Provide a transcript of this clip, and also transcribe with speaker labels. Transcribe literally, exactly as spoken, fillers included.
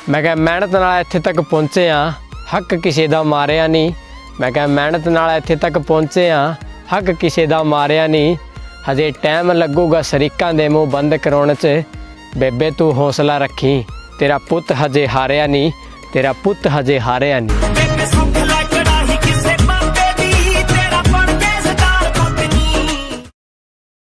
Speaker 1: मैं क्या मेहनत नाल इत्थे तक पहुँचे हाँ, हक किसी दा मारिया नहीं। मैं क्या मेहनत नाल इत्थे तक पहुँचे हाँ, हक किसी दा मारिया नहीं। हजे टाइम लगूगा शरीकां दे मूँह बंद कराउण च। बेबे तू हौसला रखी, तेरा पुत हजे हारिया नहीं, तेरा पुत हजे हारिया नहीं।